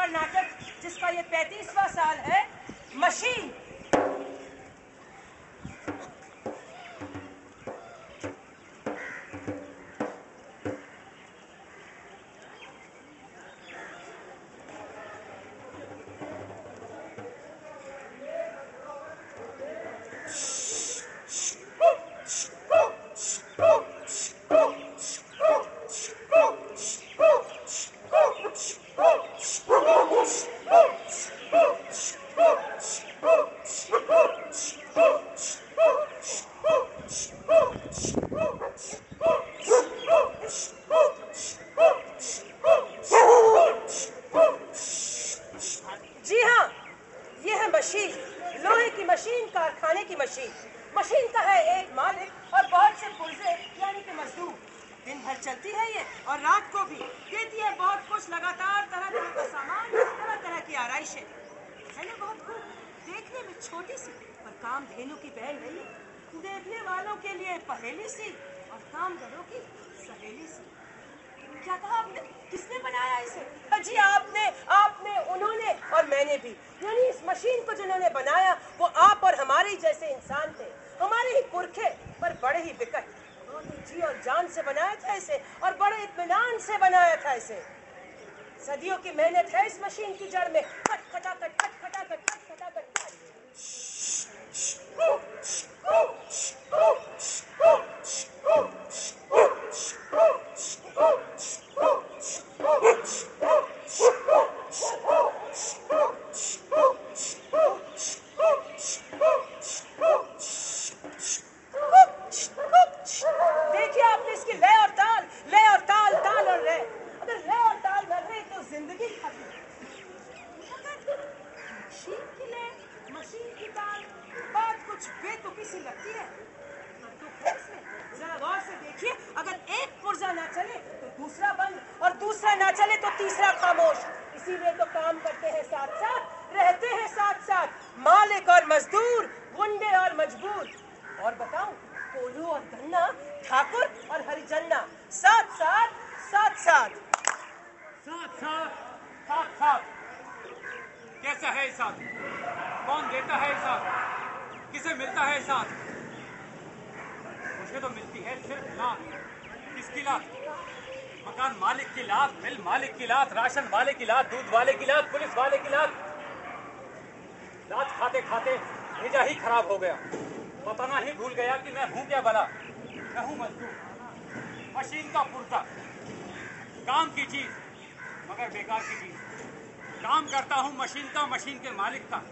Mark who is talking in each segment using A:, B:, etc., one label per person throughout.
A: नुक्कड़ नाटक जिसका ये 35वां साल है, मशीन। मशीन का है एक मालिक और बहुत से पुर्जे यानी कि मजदूर। दिन भर चलती है ये और रात को भी देती है बहुत कुछ, लगातार तरह तरह का सामान, तरह तरह की आराइशें। है ना बहुत खूब, देखने में छोटी सी पर काम धेनु की बहन नहीं, देखने वालों के लिए पहेली सी और कामगारों की सहेली सी। क्या कहा आपने? किसने बनाया इसे? जी आपने, उन्होंने और मैंने भी। यानी इस मशीन को जिन्होंने बनाया वो आप और हमारे ही जैसे इंसान थे, हमारे ही पुरखे, पर बड़े ही विकट। उन्होंने जी और जान से बनाया था इसे और बड़े इत्मीनान से बनाया था इसे। सदियों की मेहनत है इस मशीन की जड़ में। खट खटाखट, खट खटाखट, खट खटाखट। देखिए आपने इसकी लय और ताल, लय और ताल, ताल और लय। अगर लय और ताल न रहे तो जिंदगी खत्म। मशीन की लय, मशीन की ताल, बात कुछ बेतुकी सी लगती है। जरा गौर से देखिए, अगर एक पुर्जा ना चले तो दूसरा बंद और दूसरा ना चले तो तीसरा खामोश। इसीलिए तो काम करते हैं साथ साथ, रहते हैं साथ साथ, मालिक और मजदूर, गुंडे और मजबूर। और बताऊं, कोल्हू और गन्ना, ठाकुर और हरिजन्ना, साथ साथ, साथ साथ,
B: साथ साथ, साथ साथ। कैसा है साथ? कौन देता है साथ? किसे मिलता है साथ? मुझे तो मिलती है सिर्फ लात। किसकी लात? मकान मालिक की लात, मिल मालिक की लात, राशन वाले की लात, दूध वाले की लात, पुलिस वाले की लात। लात खाते खाते भेजा ही खराब हो गया। बताना ही भूल गया कि मैं हूं क्या भला। मैं हूं मजदूर, मशीन का पुर्जा, काम की चीज मगर बेकार की चीज। काम करता हूं मशीन का, मशीन के मालिक का,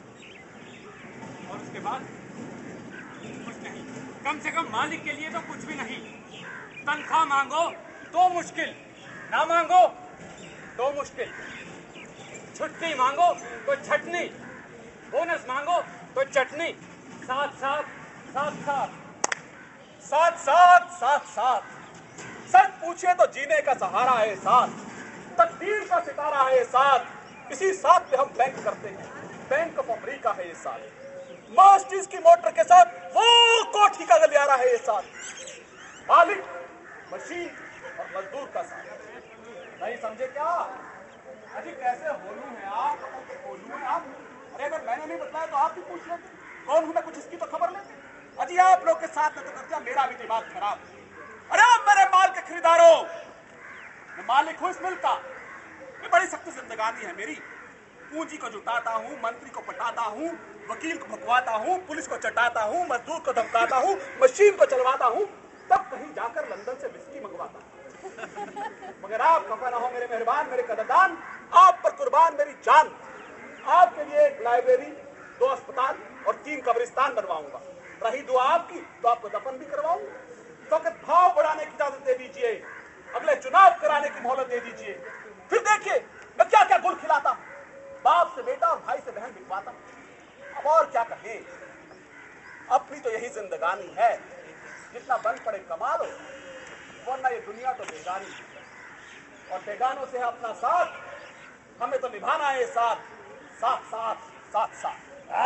B: और उसके बाद कुछ नहीं। कम से कम मालिक के लिए तो कुछ भी नहीं। तनख्वाह मांगो तो मुश्किल, ना मांगो तो मुश्किल। छुट्टी मांगो तो छटनी, बोनस मांगो तो चटनी। साथ साथ, साथ साथ,
C: साथ साथ, साथ साथ। सच पूछे तो जीने का सहारा है साथ, तकदीर का सितारा है साथ। इसी साथ पे हम बैंक करते हैं, बैंक ऑफ अमेरिका है ये साथ। मर्सिडीज की मोटर के साथ वो कोठी का गलियारा है ये साथ। मालिक, मशीन और मजदूर का साथ। नहीं समझे क्या? अजी कैसे होलू हैं आप? होलू हैं आप? अरे अगर मैंने नहीं बताया तो आप भी पूछ लेते। कौन हूं मैं, कुछ इसकी तो खबर लेते। अजी आप लोग के साथ में तो कर दिया मेरा भी दिमाग खराब। अरे मेरे माल के खरीदारों, मैं मालिक हूं इस मिल का। ये बड़ी सख्त जिंदगानी है मेरी। पूंजी को जुटाता हूं, मंत्री को पटाता हूं, वकील को भगवाता हूं, पुलिस को चटाता हूं, मजदूर को धमकाता हूं, मशीन को चलवाता हूं, तब कहीं जाकर लंदन से विस्की मंगवाता हूं। मगर आप खफा ना हो मेरे मेहरबान, मेरे कदरदान। आप पर कुर्बान मेरी जान। आपके लिए एक लाइब्रेरी, 2 अस्पताल और 3 कब्रिस्तान बनवाऊंगा। रही दुआ आपकी तो आपको दफन भी करवाऊंगा। तो भाव बढ़ाने की इजाजत दे दीजिए, अगले चुनाव कराने की मोहलत दे दीजिए। फिर देखिए मैं क्या क्या गुल खिलाता, बाप से बेटा और भाई से बहन बिकवाता। अब और क्या कहे, अपनी तो यही जिंदगानी है। जितना बन पड़े कमा लो, वरना ये दुनिया तो बेगानी है और बेगानों से है अपना साथ। हमें तो निभाना है साथ, साथ साथ, साथ साथ,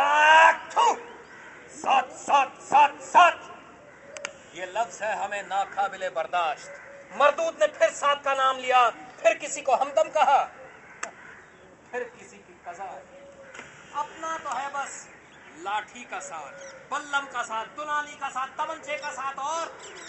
B: साथ साथ, साथ साथ। ये लफ्ज है हमें नाकाबिले बर्दाश्त। मरदूद ने फिर साथ का नाम लिया, फिर किसी को हमदम कहा।
D: फिर किसी की कजा। अपना तो है बस लाठी का साथ, बल्लम का साथ, दुनाली का साथ, तमंचे का साथ और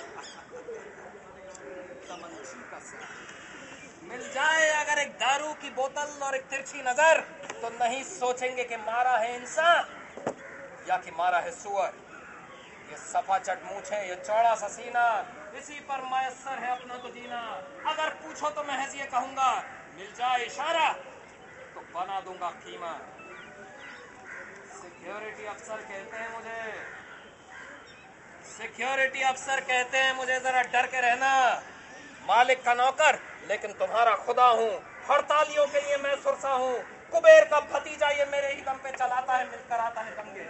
D: तमंची का साथ। मिल जाए अगर एक दारू की बोतल और एक तिरछी नजर तो नहीं सोचेंगे कि मारा है इंसान या कि मारा है सुअर। ये सफा चट मूछे, ये चौड़ा सा सीना, इसी पर मयस्सर है अपना तो जीना। अगर पूछो तो महज ये कहूंगा, मिल जाए इशारा तो बना दूंगा कीमा। सिक्योरिटी अफसर कहते हैं मुझे, सिक्योरिटी अफसर कहते हैं मुझे जरा डर के रहना। मालिक का नौकर लेकिन तुम्हारा खुदा हूँ। हड़तालियों के लिए मैं सुरसा हूँ। कुबेर का भतीजा ये मेरे ही दम पे चलाता है, मिलकर आता है दंगे।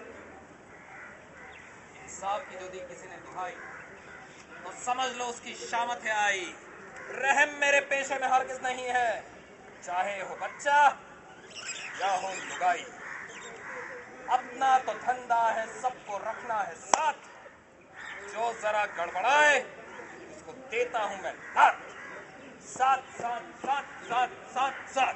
D: हिसाब की जो दी किसी ने दुहाई तो समझ लो उसकी शामत है आई। रहम मेरे पेशे में हरगिज नहीं है, चाहे हो बच्चा या हो लुगाई। अपना तो धंधा है, सबको रखना है साथ। जो जरा गड़बड़ाए उसको देता हूं मैं लात। साथ साथ साथ साथ साथ साथ।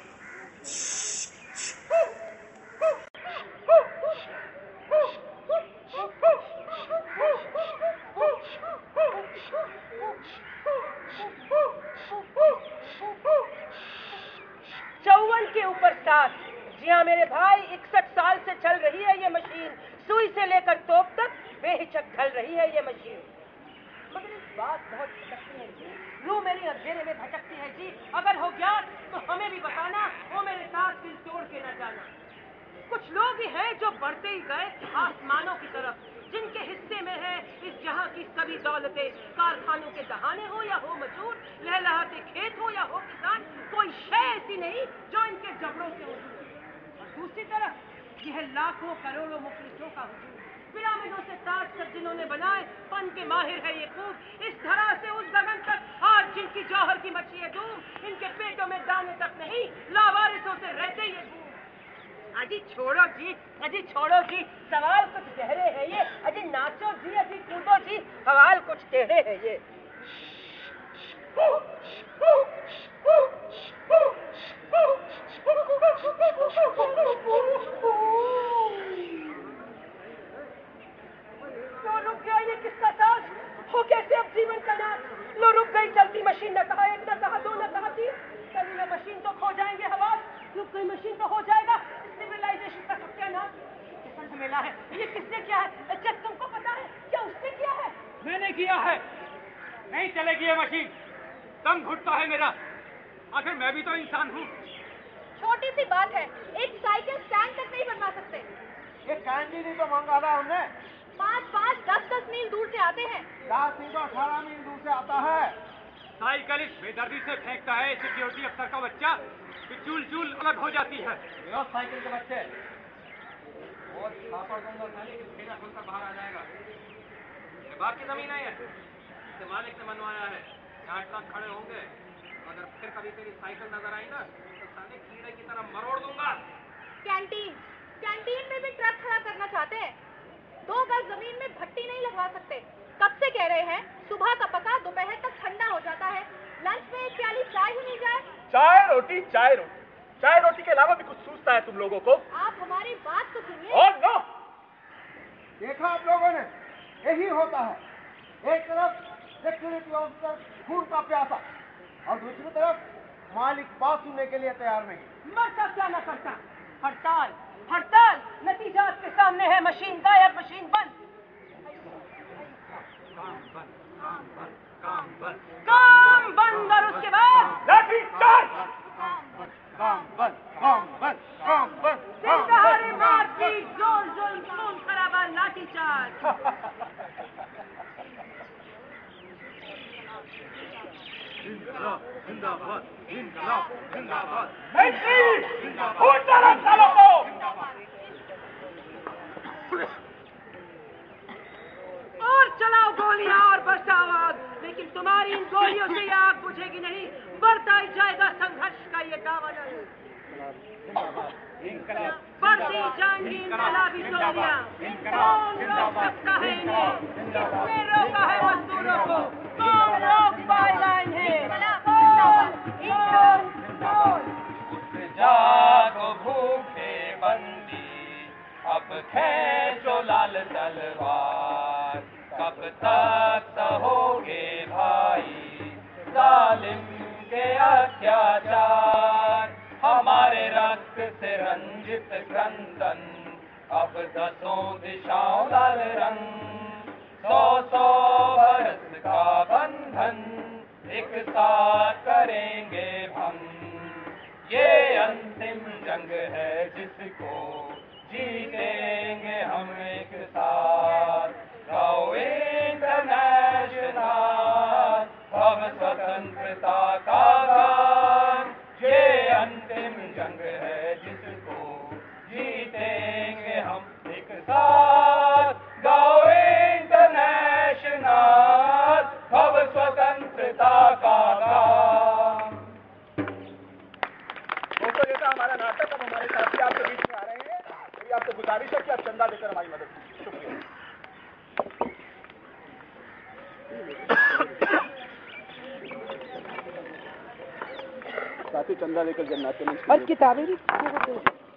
A: के ऊपर 7। जी हाँ मेरे भाई, 61 साल से चल रही है ये मशीन। सुई से लेकर तोप तक बेहिचक ढल रही है ये मशीन। मगर इस बात बहुत भटकती है जी, रूह मेरी अंधेरे में भटकती है जी। अगर हो गया तो हमें भी बताना, वो मेरे साथ दिल तोड़ के न जाना। कुछ लोग ही हैं जो बढ़ते ही गए आसमानों की तरफ, जिनके हिस्से में है इस जहां की सभी दौलतें। कारखानों के दहाने हो या हो मजदूर, लहलहाते खेत हो या हो किसान, कोई शय ऐसी नहीं जो इनके जबड़ों से हो। और दूसरी तरफ यह लाखों करोड़ों मुफलिसों का हुजूम, पिरामिडों से ताज तक जिन्होंने बनाए, फन के माहिर है ये खूब। इस धरा से उस गगन तक आज जिनकी जौहर की मची है धूम, इनके पेटों में दाने तक नहीं, लावारिसों से रहते ये धूम। अजी छोड़ो जी, अजी छोड़ो जी, सवाल कुछ गहरे है ये। अजी नाचो जी, अजी कूदो जी, सवाल कुछ टेढ़े है ये। लो रुक गया ये किसका साज, हो कैसे अब जीवन का नाच। लो रुक गई चलती मशीन, न कहा एक, न कहा दो, न कहा तीन। कभी न मशीन तो खो जाएंगे हवास, रुक गई मशीन तो हो जाएगा सिविलाइजेशन का सत्यानाश। किसने झमेला है ये, किसने किया है? क्या तुमको पता है क्या उसने किया है?
B: मैंने किया है। नहीं चलेगी ये मशीन, दम घुटता है मेरा। आखिर मैं भी तो इंसान हूँ।
E: छोटी सी बात है, एक साइकिल स्टैंड तक नहीं बनवा सकते।
F: ये कैंडी नहीं तो मंगाना हमने।
E: 5-5, 10-10 मील दूर से आते हैं।
F: 10 मील तो 18 मील दूर से आता है।
B: साइकिल इस बेदर्दी से फेंकता है सिक्योरिटी अफसर का बच्चा कि चूल चूल अलग हो जाती है।
D: साइकिल के बच्चे और छापड़ दूंगा खाली कि ठेला खुलकर बाहर आ जाएगा। ये बाप की जमीन है, ये मालिक ने बनवाया है। यहाँ ट्रक खड़े होंगे, अगर फिर कभी तेरी साइकिल नजर आई ना तो साले कीड़े की तरह मरोड़ दूंगा।
E: कैंटीन में भी ट्रक खड़ा करना चाहते हैं। 2 गज जमीन में भट्टी नहीं लगवा सकते। कब से कह रहे हैं, सुबह का पका दोपहर तक ठंडा हो जाता है। लंच में एक प्याली चाय ही नहीं जाए।
C: चाय रोटी चाय रोटी, चाय रोटी के अलावा भी कुछ सूझता है तुम लोगों को?
E: आप हमारी बात तो सुनिए।
C: और नो,
F: देखा आप लोगों ने, यही होता है। एक तरफ सिक्योरिटी ऑफिसर खून का प्यासा और दूसरी तरफ मालिक बात सुनने के लिए तैयार नहीं।
A: मरता क्या न करता। हड़ताल हड़ताल, नतीजा के सामने है, मशीन गायब, मशीन बंद। काम बंद और उसके बाद
C: लाठी चार्ज।
F: काम बंद, काम बंद, काम बंद।
A: दिल दहाड़े मार की जोर जोर खून खराबा लाठी चार्ज।
F: जिंदाबाद, जिंदाबाद, जिंदाबाद।
A: और चलाओ गोलियां और बरसाओ आग, लेकिन तुम्हारी इन गोलियों से ये आग बुझेगी नहीं। बढ़ता ही जाएगा संघर्ष का ये दामन। बढ़ती जाएंगी इनकलाबी गोलियां। कौन रोक सकता है इन्हें? किसने रोका है मजदूरों को? कौन रोक पाएगा इन्हें?
D: जागो खींचो लाल तलवार, कब तक सहोगे भाई जालिम के अत्याचार। हमारे रक्त से रंजित क्रंदन, अब दसों दिशाओं लाल रंग। 100 बरस का बंधन एक साथ करेंगे हम। ये अंतिम जंग है जिसको जीतेंगे हम एक साथ। गाओ इंटरनेशनल अब स्वतंत्रता का गान। ये अंतिम जंग है जिसको जीतेंगे हम एक साथ। गाओ इंटरनेशनल अब स्वतंत्रता का गान।
C: दोस्तों, जैसा हमारा नाटक, अब हमारे साथी आपके बीच में आ रहे हैं। मेरी आपसे गुजारिश है कि आप चंदा देकर हमारी मदद कीजिए। शुक्रिया। साथी चंदा देकर जब नाट्य मंच
A: और किताबें भी